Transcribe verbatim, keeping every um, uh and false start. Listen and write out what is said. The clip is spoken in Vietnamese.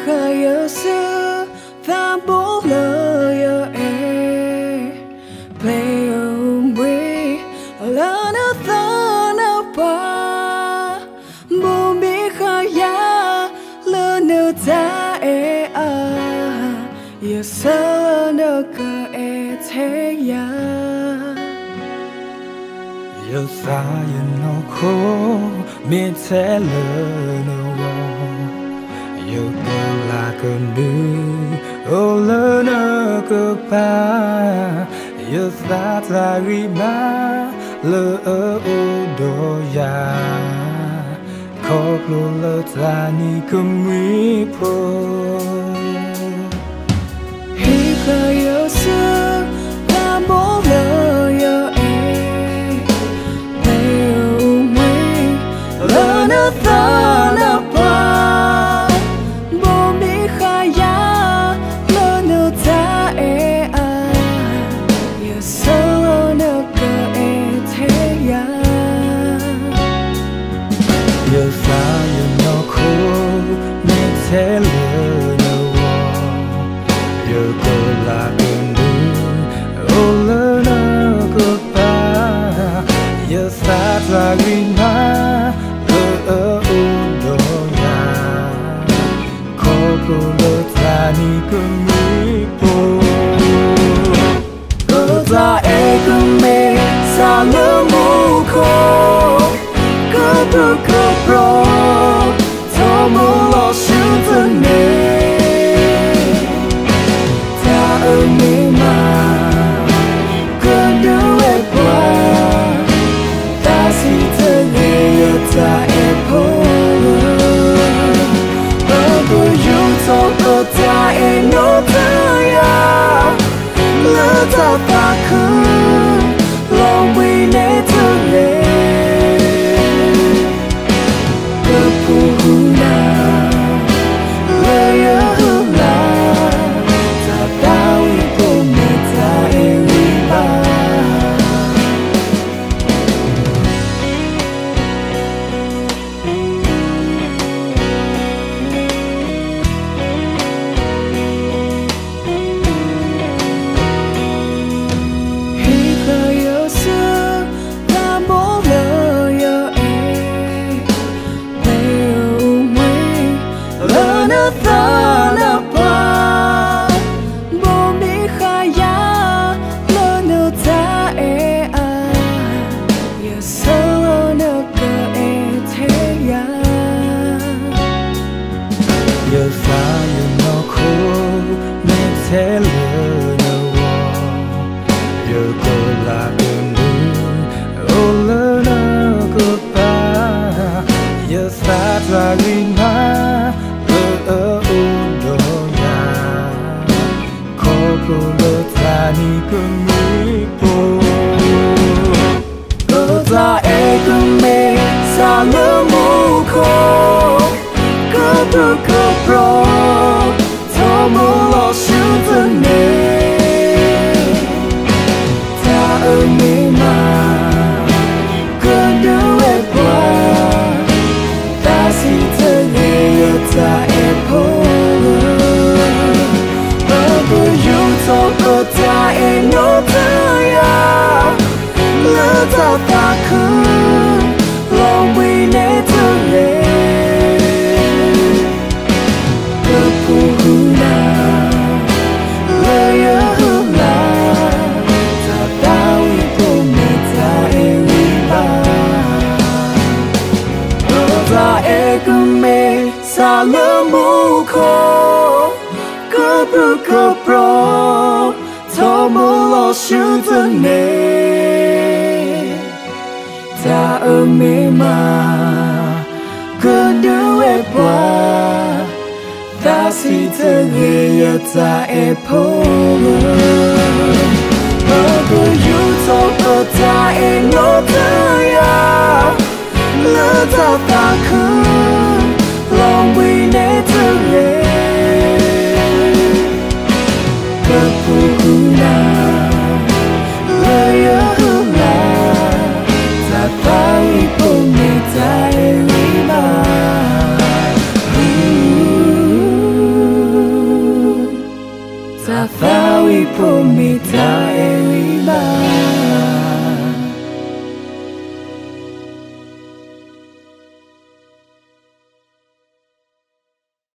khơi ở xưa ta bố lời ở e play on we la na ta na pa bố bi khơi ya lơ nơ ta e a ya sa nơ ka e thế ya yêu xa yên nó khô miền sẽ lỡ nó yêu cơ là cơn đưa ô lỡ nó cơ pa yêu xa ta ghi ba lỡ ở ô đồ ya khó lỡ lỡ ta ni cầm mi po khi khơi yêu xưa ta bố lời yêu ta na pa bố bi khai ya lơ nơ ta e a ya sơ nơ cơ e thế ya yêu xa yêu nó khô nên sẽ lỡ nó yêu cơ là cơn đưa ô lỡ nó cơ pa yêu xa ta ghi ma ở u đô ya khó cô lỡ ta ni cơn mi po cơ ta e cơn mê xa lỡ mù khô cơ tu cơ pro thọ mù lo siêu thân mê ta ở mê mà cơ đưa e qua ta xin thân mê ở ta ta e no ta ya lỡ ta ta khứ lòng vì nét thương lệ cơ phù hư na lời ở hư là ta bao ý cô mẹ ta e uy ba ta na pa bố bi khai ya lơ nơ ta e a ya sơ nơ cơ e thế ya yêu xa yêu nó khô nên sẽ lỡ nó yêu cơ là cơn đưa ô lỡ nó cơ pa yêu xa ta ghi ma ở u đô ya khó cô lỡ ta ni cơn mi po cơ ta e cơn mê xa lỡ mù khô cơ tu cơ pro thọ mù lo siêu thân mê ta ở mê mà cơ đưa e qua ta xin thân mê ở ta e po cơ yêu thọ cơ ta e no ta ya lỡ ta ta khứ lòng vì nét thương lệ cơ phù hư na lời ở hư là ta bao ý cô mẹ ta e uy ba cơ ta e cơn mê xa lỡ mù khô cơ bru cơ pro thọ mù lo siêu thân mê ta ở mê mà cơ đưa e qua ta xin thân mê ở ta e po cơ yêu thọ cơ ta e no ta ya lỡ ta ta khứ lòng vì nét thương lệ